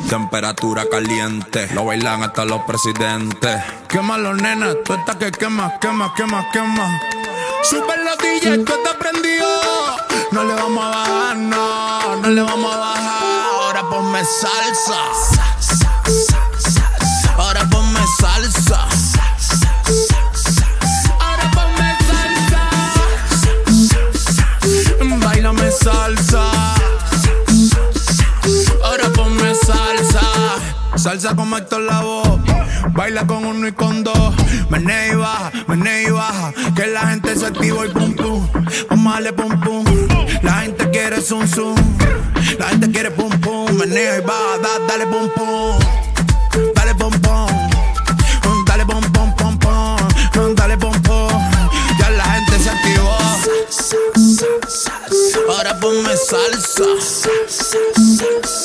Temperatura caliente, lo bailan hasta los presidentes. Quémalo, nena, tú estás que quema. Super los DJ, tú estás prendido. No le vamos a bajar, no le vamos a bajar. Ahora ponme salsa. Ahora ponme salsa. Ahora ponme salsa. Báilame salsa. Ahora ponme salsa. Salsa como Héctor Lavoe. Baila con uno y con dos. Menea y baja. Que la gente se activa y pum pum. Vamos a darle pum pum. La gente quiere zum zum. La gente quiere pum pum. Menea y baja, dale pum pum. Dale pum pum. Dale pum pum pum pum. Dale pum pum. Ya la gente se activó. Ahora ponme salsa.